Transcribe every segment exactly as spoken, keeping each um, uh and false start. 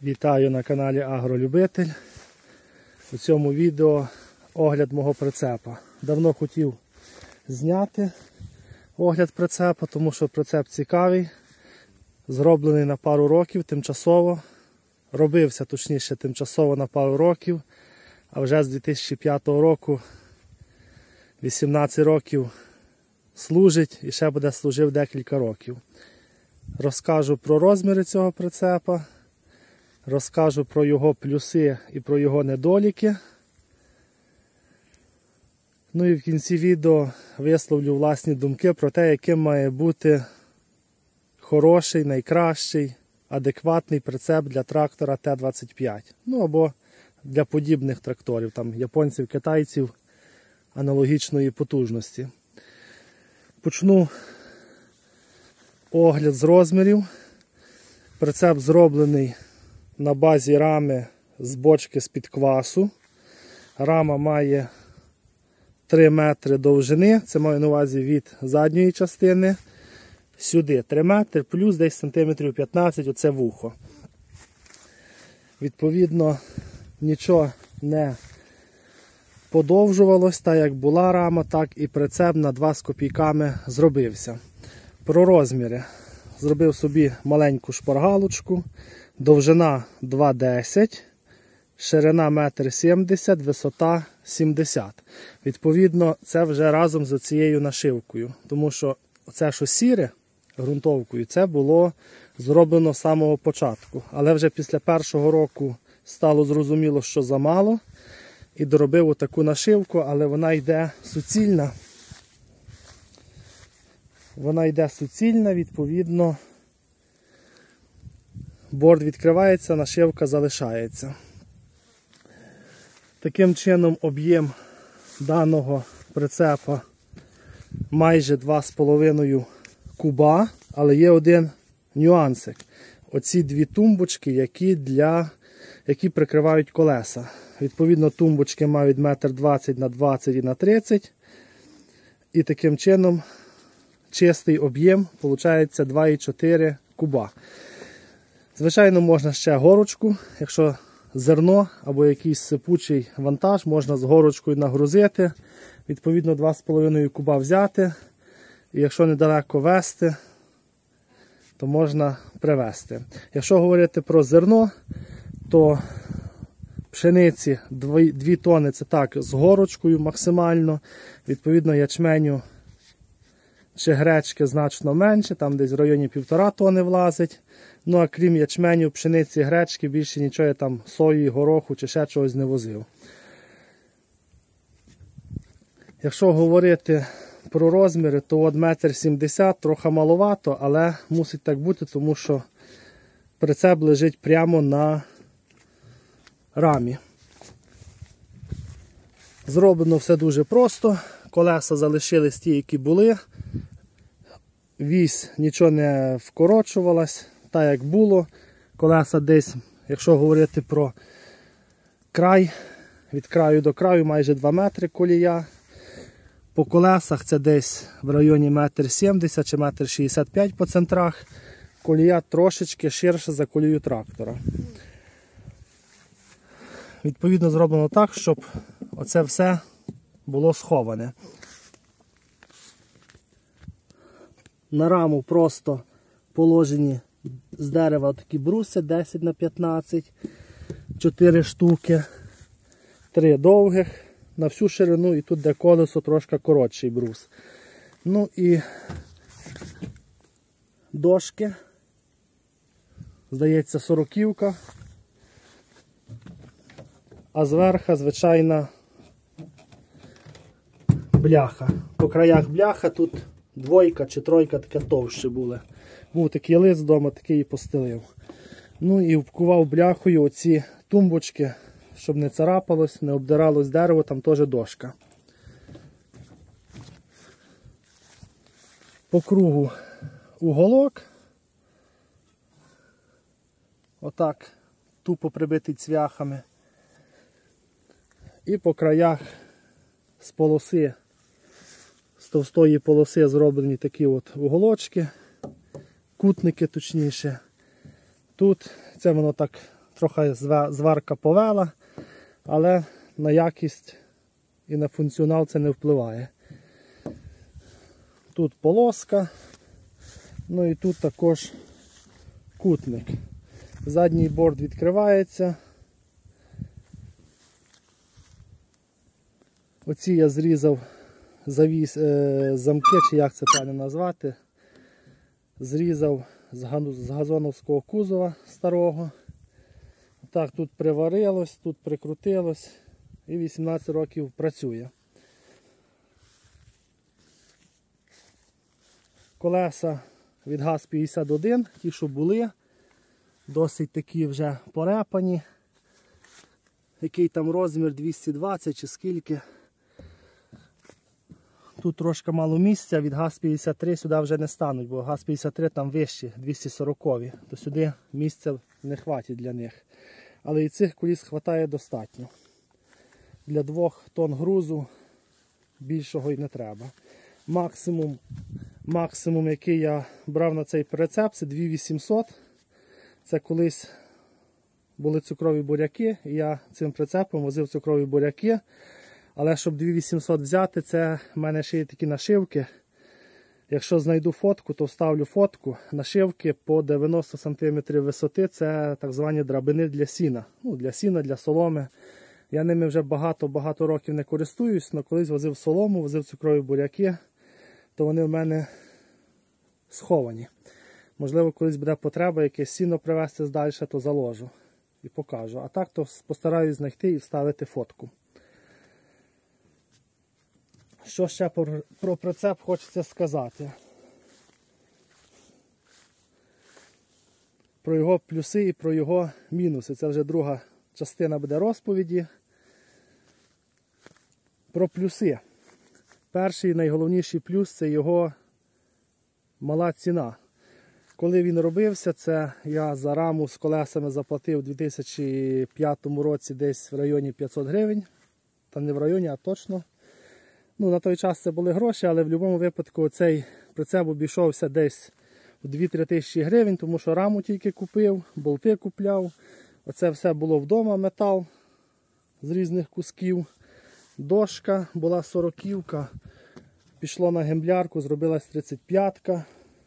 Вітаю на каналі Агролюбитель. У цьому відео огляд мого прицепа. Давно хотів зняти огляд прицепа, тому що прицеп цікавий. Зроблений на пару років тимчасово. Робився, точніше, тимчасово на пару років. А вже з дві тисячі п'ятого року вісімнадцять років служить і ще буде служив декілька років. Розкажу про розміри цього прицепа. Розкажу про його плюси і про його недоліки. Ну і в кінці відео висловлю власні думки про те, яким має бути хороший, найкращий, адекватний прицеп для трактора Т двадцять п'ять. Ну або для подібних тракторів, там японців, китайців аналогічної потужності. Почну огляд з розмірів. Прицеп зроблений на базі рами з бочки з-під квасу. Рама має три метри довжини, це маю на увазі від задньої частини сюди. три метри плюс десь сантиметрів п'ятнадцять, оце вухо. Відповідно, нічого не подовжувалось, так як була рама, так і прицеп на два з копійками зробився. Про розміри. Зробив собі маленьку шпаргалочку. Довжина два десять, ширина один сімдесят метрів, висота сімдесят. Відповідно, це вже разом з цією нашивкою. Тому що це, що сіре, ґрунтовкою, це було зроблено з самого початку. Але вже після першого року стало зрозуміло, що замало. І доробив отаку нашивку, але вона йде суцільна. Вона йде суцільна, відповідно, борт відкривається, нашивка залишається. Таким чином об'єм даного прицепа майже два з половиною куба, але є один нюансик. Оці дві тумбочки, які, для, які прикривають колеса. Відповідно, тумбочки мають метр двадцять на двадцять і на тридцять. І таким чином чистий об'єм виходить два і чотири куба. Звичайно, можна ще горочку, якщо зерно або якийсь сипучий вантаж, можна з горочкою нагрузити, відповідно два з половиною куба взяти, і якщо недалеко везти, то можна привезти. Якщо говорити про зерно, то пшениці дві тони це так з горочкою максимально, відповідно ячменю чи гречки значно менше, там десь в районі півтора тони влазить. Ну а крім ячменю, пшениці, гречки, більше нічого я там сої, гороху чи ще чогось не возив. Якщо говорити про розміри, то от метр сімдесят трохи маловато, але мусить так бути, тому що прицеп лежить прямо на рамі. Зроблено все дуже просто. Колеса залишились ті, які були. Вісь нічого не вкорочувалась, так як було. Колеса десь, якщо говорити про край, від краю до краю майже два метри колія. По колесах це десь в районі метр сімдесят чи метр шістдесят п'ять по центрах. Колія трошечки ширша за колію трактора. Відповідно зроблено так, щоб оце все було сховане. На раму просто положені з дерева такі бруси десять на п'ятнадцять, чотири штуки, три довгих на всю ширину, і тут де колесо трошки коротший брус. Ну і дошки, здається, сороківка, а зверху звичайна бляха. По краях бляха тут двойка чи тройка таке товще були. Був такий лист вдома, такий і постелив. Ну і вкував бляхою оці тумбочки, щоб не царапалось, не обдиралось дерево, там теж дошка. По кругу уголок. Отак тупо прибитий цвяхами. І по краях з полоси, з товстої полоси зроблені такі от уголочки, кутники точніше. Тут це воно так трохи зварка повела, але на якість і на функціонал це не впливає. Тут полоска, ну і тут також кутник. Задній борт відкривається. Оці я зрізав завіс, е, замки, чи як це правильно назвати. Зрізав з газоновського кузова старого. Так, тут приварилось, тут прикрутилось і вісімнадцять років працює. Колеса від ГАЗ п'ятдесят один, ті, що були, досить такі вже порепані. Який там розмір, двісті двадцять чи скільки. Тут трошки мало місця, від ГАЗ п'ятдесят три сюди вже не стануть, бо ГАЗ п'ятдесят три там вищі, двісті сорокові, то сюди місця не хватить для них. Але і цих коліс вистачає достатньо. Для двох тонн грузу більшого й не треба. Максимум, максимум, який я брав на цей прицеп, це дві тисячі вісімсот. Це колись були цукрові буряки, і я цим прицепом возив цукрові буряки. Але щоб дві тисячі вісімсот взяти, це в мене ще є такі нашивки. Якщо знайду фотку, то вставлю фотку. Нашивки по дев'яносто сантиметрів висоти, це так звані драбини для сіна. Ну, для сіна, для соломи. Я ними вже багато-багато років не користуюсь, але колись возив солому, возив цукрові буряки, то вони в мене сховані. Можливо, колись буде потреба якесь сіно привезти здалі, то заложу і покажу. А так, то постараюсь знайти і вставити фотку. Що ще про, про прицеп хочеться сказати? Про його плюси і про його мінуси. Це вже друга частина буде розповіді. Про плюси. Перший найголовніший плюс – це його мала ціна. Коли він робився, це я за раму з колесами заплатив у дві тисячі п'ятому році десь в районі п'ятсот гривень. Та не в районі, а точно. Ну, на той час це були гроші, але в будь-якому випадку цей прицеп обійшовся десь в дві-три тисячі гривень, тому що раму тільки купив, болти купляв. Оце все було вдома, метал з різних кусків. Дошка була сороківка, пішло на гемблярку, зробилась тридцять п'ятка.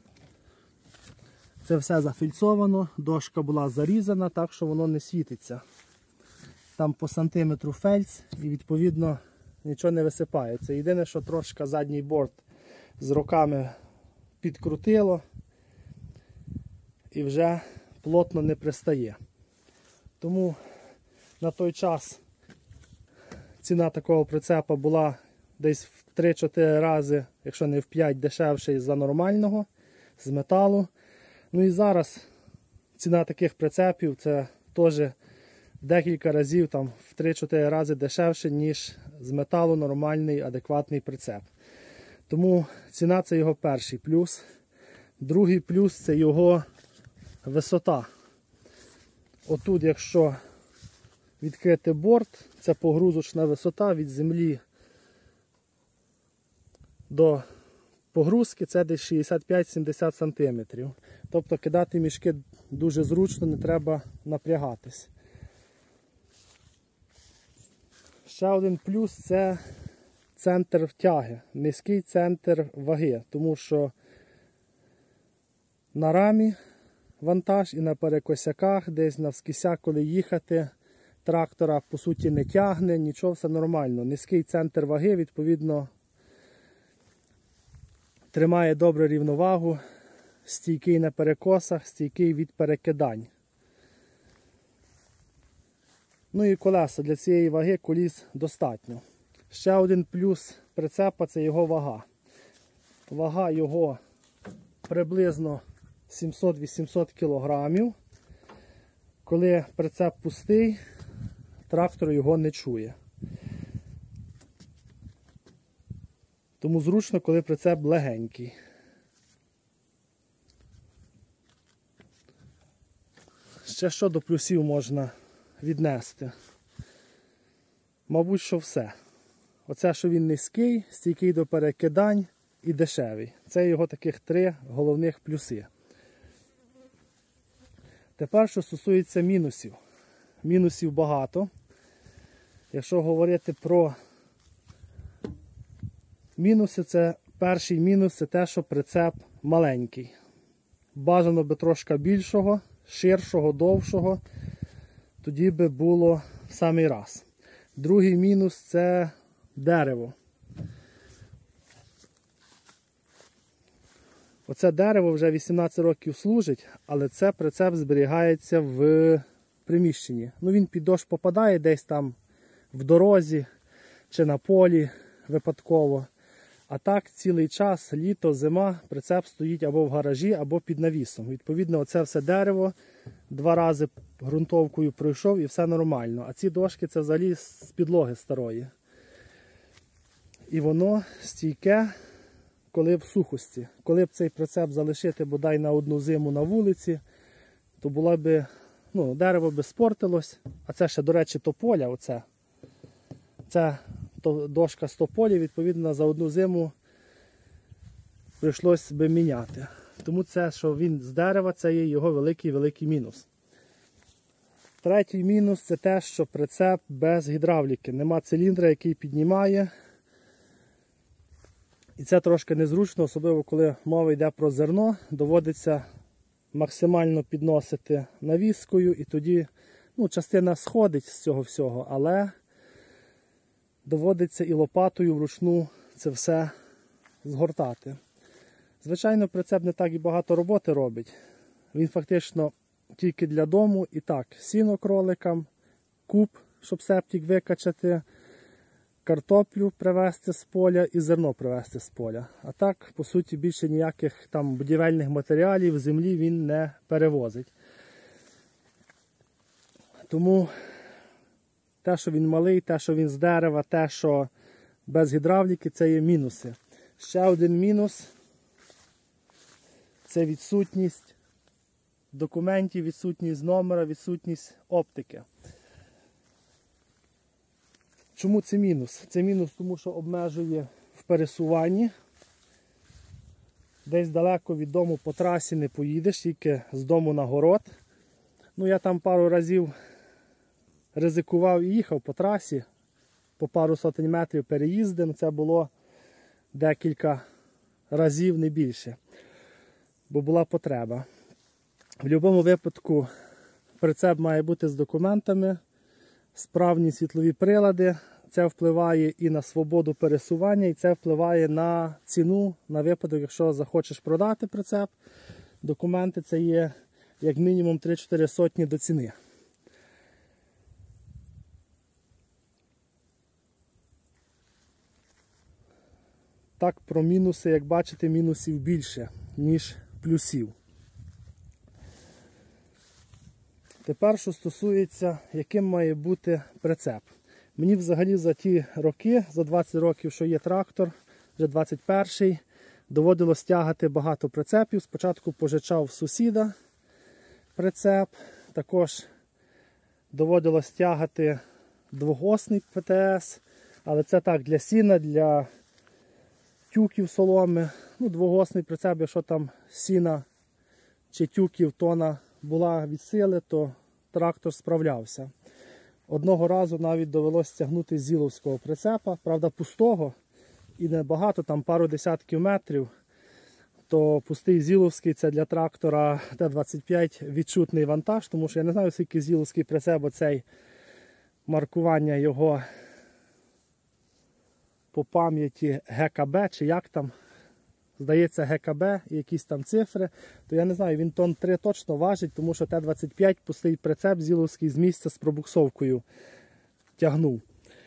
Це все зафільцовано, дошка була зарізана, так що воно не світиться. Там по сантиметру фельдс і відповідно нічого не висипається. Єдине, що трошки задній борт з роками підкрутило і вже плотно не пристає. Тому на той час ціна такого прицепа була десь в три-чотири рази, якщо не в п'ять, дешевше за нормального, з металу. Ну і зараз ціна таких прицепів це теж декілька разів, там, в три-чотири рази дешевше, ніж з металу нормальний, адекватний прицеп. Тому ціна – це його перший плюс. Другий плюс – це його висота. Отут, якщо відкрити борт, це погрузочна висота від землі до погрузки, це десь шістдесят п'ять-сімдесят сантиметрів. Тобто кидати мішки дуже зручно, не треба напрягатись. Ще один плюс – це центр тяги, низький центр ваги, тому що на рамі вантаж і на перекосяках, десь навскіся, коли їхати, трактора по суті не тягне, нічого, все нормально. Низький центр ваги, відповідно, тримає добре рівновагу, стійкий на перекосах, стійкий від перекидань. Ну і колеса. Для цієї ваги коліс достатньо. Ще один плюс прицепа – це його вага. Вага його приблизно сімсот-вісімсот кілограмів. Коли прицеп пустий, трактор його не чує. Тому зручно, коли прицеп легенький. Ще що до плюсів можна віднести? Мабуть, що все. Оце, що він низький, стійкий до перекидань і дешевий. Це його таких три головних плюси. Тепер, що стосується мінусів. мінусів багато. Якщо говорити про мінуси, це перший мінус це те, що прицеп маленький. Бажано би трошки більшого, ширшого, довшого, тоді би було в самий раз. Другий мінус це дерево. Оце дерево вже вісімнадцять років служить, але це прицеп зберігається в приміщенні. Ну, він під дощ попадає десь там в дорозі чи на полі випадково. А так цілий час, літо, зима, прицеп стоїть або в гаражі, або під навісом. Відповідно, оце все дерево два рази ґрунтовкою пройшов і все нормально. А ці дошки це взагалі з підлоги старої. І воно стійке, коли в сухості. Коли б цей прицеп залишити бодай на одну зиму на вулиці, то було б, ну, дерево би спортилось. А це ще, до речі, тополя. Оце. Це дошка з тополі, відповідно, за одну зиму прийшлось би міняти. Тому це, що він з дерева, це є його великий-великий мінус. Третій мінус це те, що прицеп без гідравліки. Нема циліндра, який піднімає. І це трошки незручно, особливо коли мова йде про зерно, доводиться максимально підносити навіскою, і тоді, ну, частина сходить з цього всього, але доводиться і лопатою вручну це все згортати. Звичайно, прицеп не так і багато роботи робить. Він фактично тільки для дому і так, сіно кроликам, куб, щоб септик викачати, картоплю привезти з поля і зерно привезти з поля. А так, по суті, більше ніяких там будівельних матеріалів землі він не перевозить. Тому те, що він малий, те, що він з дерева, те, що без гідравліки, це є мінуси. Ще один мінус – це відсутність документів, відсутність номера, відсутність оптики. Чому це мінус? Це мінус, тому що обмежує в пересуванні. Десь далеко від дому по трасі не поїдеш, тільки з дому на город. Ну, я там пару разів ризикував і їхав по трасі, по пару сотень метрів переїздив. Це було декілька разів, не більше, бо була потреба. В будь-якому випадку прицеп має бути з документами, справні світлові прилади. Це впливає і на свободу пересування, і це впливає на ціну, на випадок, якщо захочеш продати прицеп. Документи це є як мінімум три-чотири сотні до ціни. Так, про мінуси, як бачите, мінусів більше, ніж плюсів. Тепер, що стосується, яким має бути прицеп. Мені взагалі за ті роки, за двадцять років, що є трактор, вже двадцять перший, доводилось тягати багато прицепів. Спочатку пожичав в сусіда прицеп, також доводилось тягати двохосний ПТС, але це так, для сіна, для тюків соломи. Ну, двохосний прицеп, якщо там сіна чи тюків тона була від сили, то трактор справлявся. Одного разу навіть довелося тягнути з зіловського прицепа, правда пустого, і небагато, там пару десятків метрів, то пустий зіловський це для трактора Т двадцять п'ять відчутний вантаж, тому що я не знаю, скільки зіловський прицеп, оцей маркування його по пам'яті Г К Б, чи як там, здається Г К Б і якісь там цифри, то я не знаю, він тон три точно важить, тому що Т двадцять п'ять пустий прицеп зіловський з місця з пробуксовкою тягнув.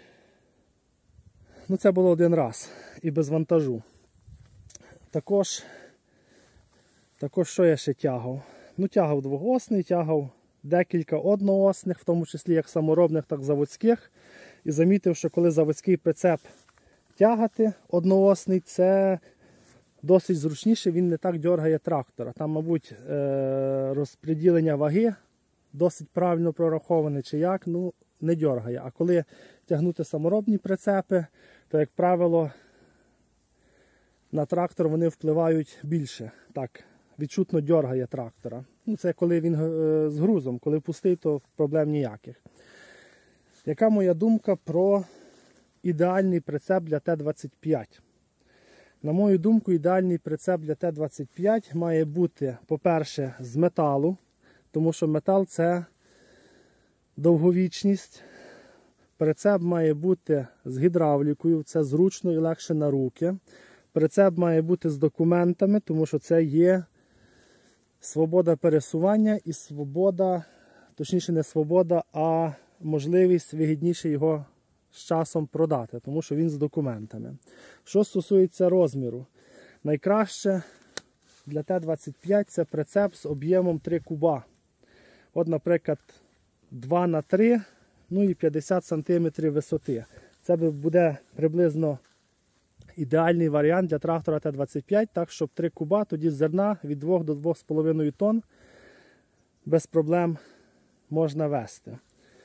Ну це було один раз і без вантажу. Також, також що я ще тягав? Ну тягав двохосний, тягав декілька одноосних, в тому числі як саморобних, так і заводських. І замітив, що коли заводський прицеп тягати одноосний, це досить зручніше, він не так дьоргає трактора. Там, мабуть, розподілення ваги досить правильно прораховане чи як, ну не дьоргає. А коли тягнути саморобні прицепи, то, як правило, на трактор вони впливають більше. Так, відчутно дьоргає трактора. Ну, це коли він е, з грузом, коли пустий, то проблем ніяких. Яка моя думка про ідеальний прицеп для Т двадцять п'ять? На мою думку, ідеальний прицеп для Т двадцять п'ять має бути, по-перше, з металу, тому що метал – це довговічність. Прицеп має бути з гідравлікою, це зручно і легше на руки. Прицеп має бути з документами, тому що це є свобода пересування і свобода, точніше не свобода, а можливість вигідніше його з часом продати, тому що він з документами. Що стосується розміру, найкраще для Т двадцять п'ять це прицеп з об'ємом три куба. От, наприклад, два на три, ну і п'ятдесят сантиметрів висоти. Це буде приблизно ідеальний варіант для трактора Т двадцять п'ять, так щоб три куба, тоді зерна від двох до двох з половиною тонн без проблем можна вести.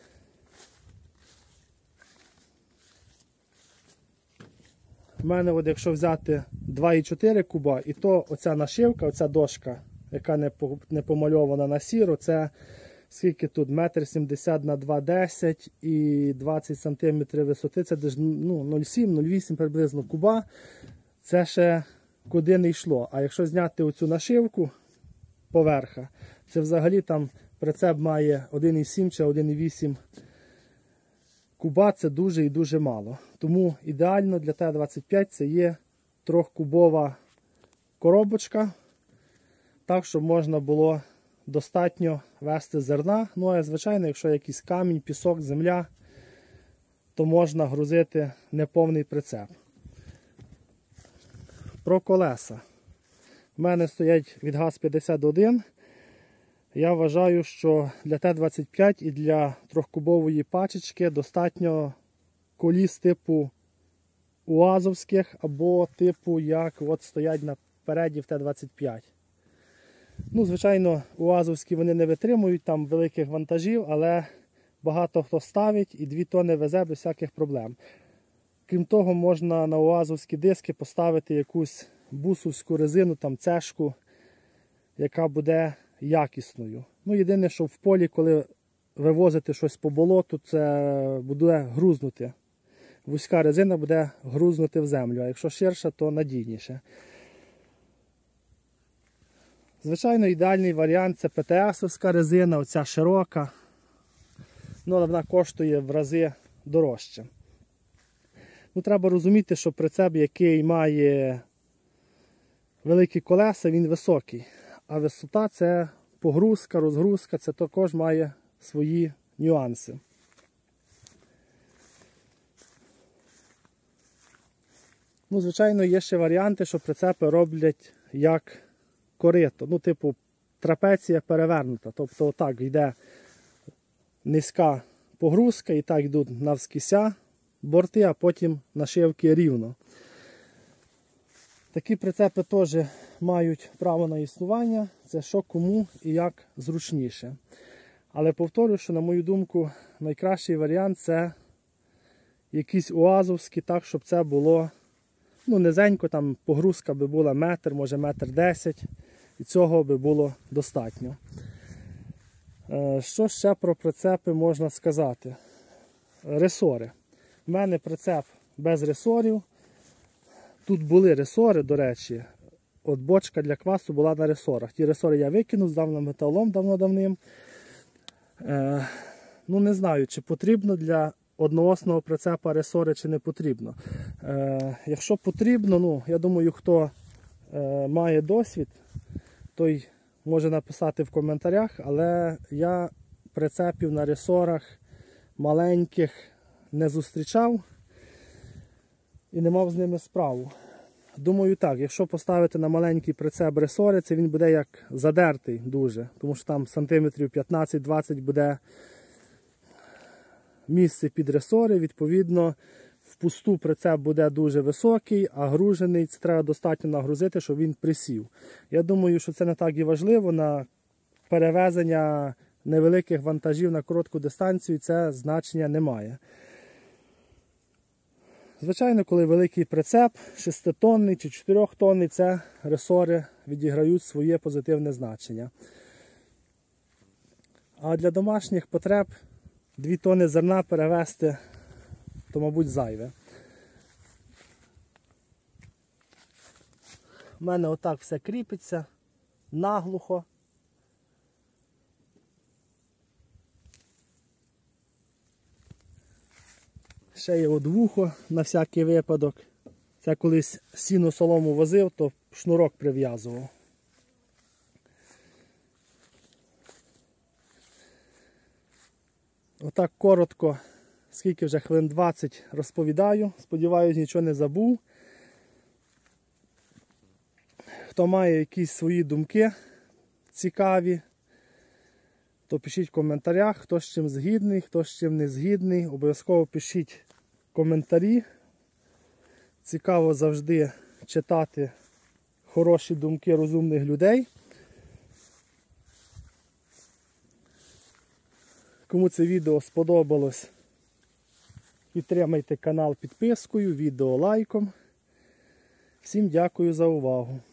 У мене, от, якщо взяти два і чотири куба, і то оця нашивка, оця дошка, яка не, по, не помальована на сіро, це скільки тут, метр сімдесят на два десять і двадцять сантиметрів висоти, це десь ну, нуль сім нуль вісім приблизно куба, це ще куди не йшло. А якщо зняти оцю нашивку поверха, це взагалі там прицеп має один і сім чи один і вісім куба, це дуже і дуже мало. Тому ідеально для Т двадцять п'ять це є трьохкубова коробочка, так, щоб можна було достатньо вести зерна. Ну, а звичайно, якщо якийсь камінь, пісок, земля, то можна грузити неповний прицеп. Про колеса. У мене стоять від ГАЗ п'ятдесят один. Я вважаю, що для Т двадцять п'ять і для трьохкубової пачечки достатньо коліс типу уазовських або типу, як от стоять напереді в Т двадцять п'ять. Ну, звичайно, уазовські вони не витримують там великих вантажів, але багато хто ставить і дві тони везе без всяких проблем. Крім того, можна на уазовські диски поставити якусь бусовську резину, там цешку, яка буде якісною. Ну, єдине, що в полі, коли вивозити щось по болоту, це буде грузнути. Вузька резина буде грузнути в землю, а якщо ширша, то надійніше. Звичайно, ідеальний варіант – це Пе Те Есовська резина, оця широка. Ну, але вона коштує в рази дорожче. Ну, треба розуміти, що прицеп, який має великі колеса, він високий. А висота – це погрузка, розгрузка, це також має свої нюанси. Ну, звичайно, є ще варіанти, що прицепи роблять як корито. Ну, типу, трапеція перевернута. Тобто, отак йде низька погрузка і так йдуть навскіся борти, а потім нашивки рівно. Такі прицепи теж мають право на існування. Це що кому і як зручніше. Але повторюю, що, на мою думку, найкращий варіант – це якісь уазовські, так, щоб це було ну, низенько, там погрузка би була метр, може метр десять, і цього би було достатньо. Що ще про прицепи можна сказати? Ресори. У мене прицеп без ресорів. Тут були ресори, до речі. От бочка для квасу була на ресорах. Ті ресори я викинув, здав на металолом давно-давним. Е, ну, не знаю, чи потрібно для одноосного прицепа ресори, чи не потрібно. Е, якщо потрібно, ну, я думаю, хто е, має досвід, той може написати в коментарях, але я прицепів на ресорах маленьких не зустрічав і не мав з ними справу. Думаю так, якщо поставити на маленький прицеп ресори, це він буде як задертий дуже, тому що там сантиметрів п'ятнадцять-двадцять буде місце під ресори, відповідно впусту прицеп буде дуже високий, а гружений це треба достатньо нагрузити, щоб він присів. Я думаю, що це не так і важливо, на перевезення невеликих вантажів на коротку дистанцію це значення не має. Звичайно, коли великий прицеп, шеститонний чи чотирьохтонний, це ресори відіграють своє позитивне значення. А для домашніх потреб дві тони зерна перевезти, то, мабуть, зайве. У мене отак все кріпиться, наглухо. Ще є от вухо на всякий випадок. Це колись сіну солому возив, то шнурок прив'язував. Отак коротко, скільки вже хвилин двадцять розповідаю. Сподіваюсь, нічого не забув. Хто має якісь свої думки цікаві, то пишіть в коментарях, хто з чим згідний, хто з чим не згідний. Обов'язково пишіть коментарі. Цікаво завжди читати хороші думки розумних людей. Кому це відео сподобалось, підтримайте канал підпискою, відео лайком. Всім дякую за увагу.